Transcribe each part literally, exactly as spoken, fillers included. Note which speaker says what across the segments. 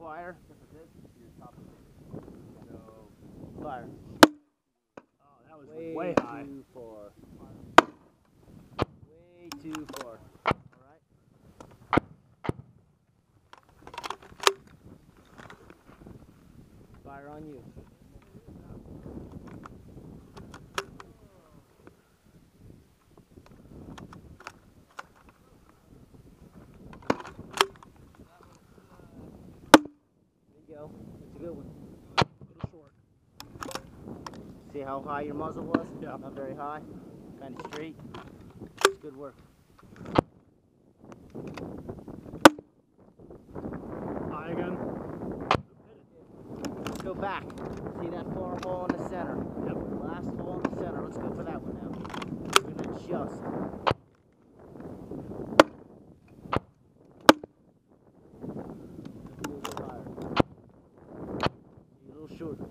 Speaker 1: fire. So, fire.
Speaker 2: Oh, that was
Speaker 1: Way,
Speaker 2: way high.
Speaker 1: too far. Way too far. Alright. Fire on you. There you go. That's a good one.
Speaker 2: A little short.
Speaker 1: See how high your muzzle was?
Speaker 2: Yeah.
Speaker 1: Not very high. Kind of straight. It's good work.
Speaker 2: High again.
Speaker 1: Let's go back. See that far hole in the center?
Speaker 2: Yep.
Speaker 1: Last hole in the center. Let's go for that one now. We're going to adjust. A little higher. A little shorter.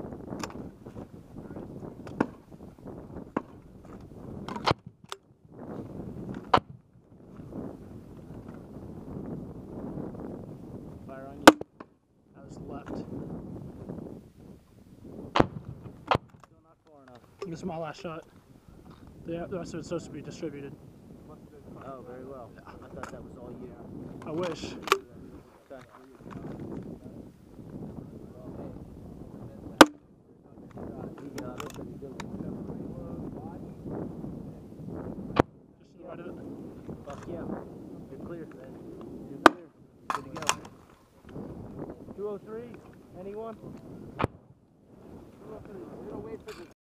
Speaker 1: Fire on you.
Speaker 2: That was left.
Speaker 1: Still not far enough.
Speaker 2: This is my last shot. Yeah, the rest of it's supposed to be distributed.
Speaker 1: Oh, very well. I thought that was all you.
Speaker 2: I wish.
Speaker 1: Okay. You got it. Pretty good.
Speaker 2: Just to the right of it.
Speaker 1: Fuck yeah. You're clear. You're clear. Good to go. two oh three. Anyone?